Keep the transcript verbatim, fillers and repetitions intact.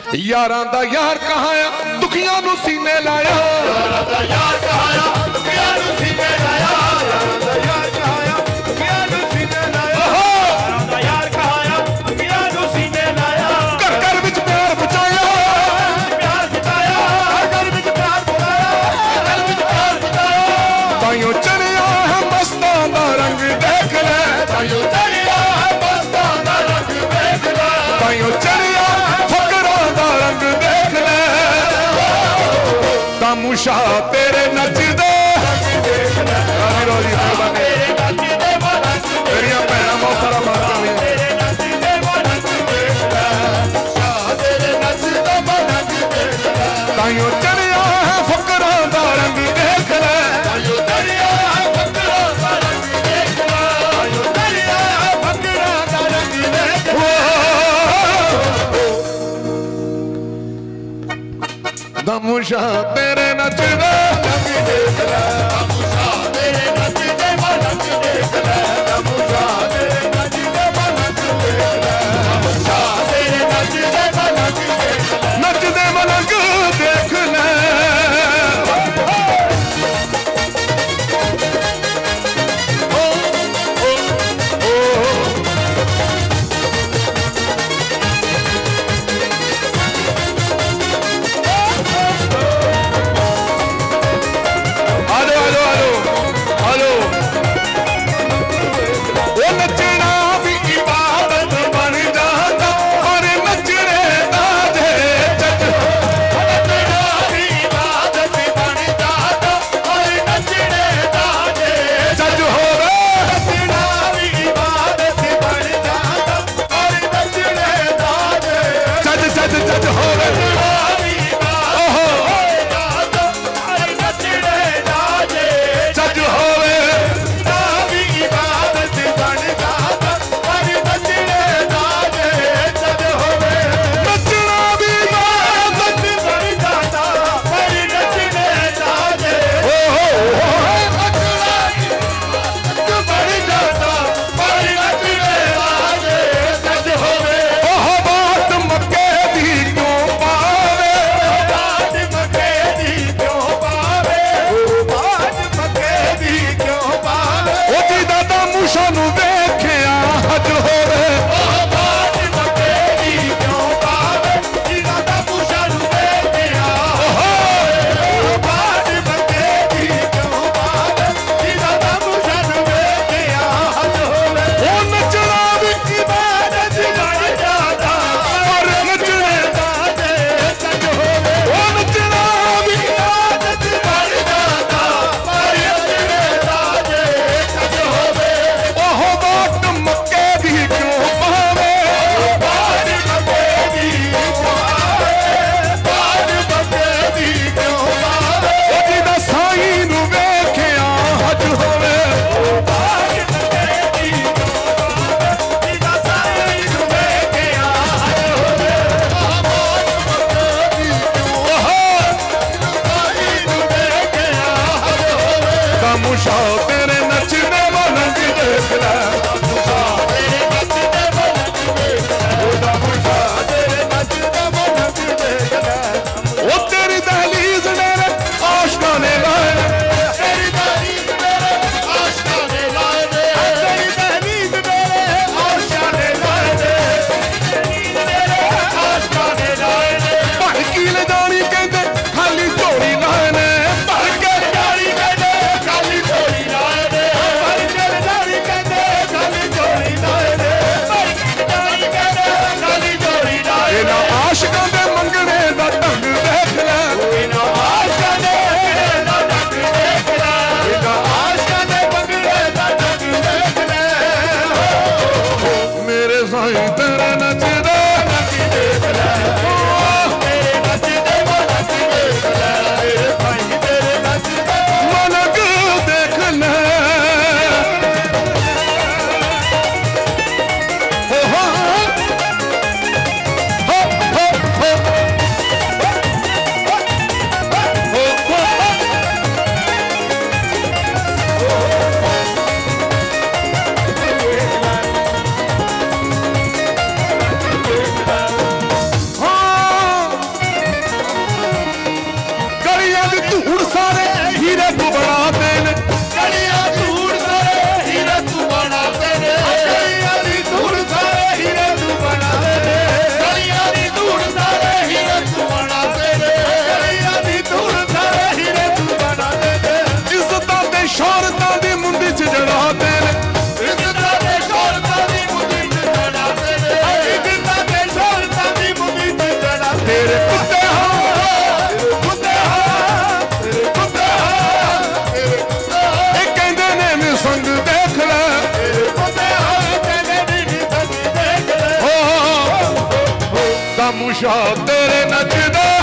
यारां दा यार कहाया दुखियां नू सीने लाया, यारां दा यार कहाया दुखियां नू सीने लाया, यारां दा यार कहाया दुखियां नू सीने लाया, यारां दा यार कहाया दुखियां नू सीने लाया। घर घर विच प्यार बचाया, प्यार बचाया, घर विच प्यार बचाया, घर विच प्यार बचाया। ताइयों चढ़िया है मस्तां दा रंग देख ले, ताइयों चढ़िया है मस्तां दा रंग देख ले, ताइयों चढ़िया मुशा तेरे नचदे तेरिया भैन मोहतरम ताइयों चढ़िया है फकरां दा रंग देख ले, ताइयों चढ़िया है फकरां दा रंग देख ले, ताइयों चढ़िया है फकरां दा रंग देख ले। दमुशा तेरे नचदे रंग देख ले, ਨਿਜ਼ਾਮੂ ਸ਼ਾਹ ਤੇਰੇ ਨੱਚਦਾ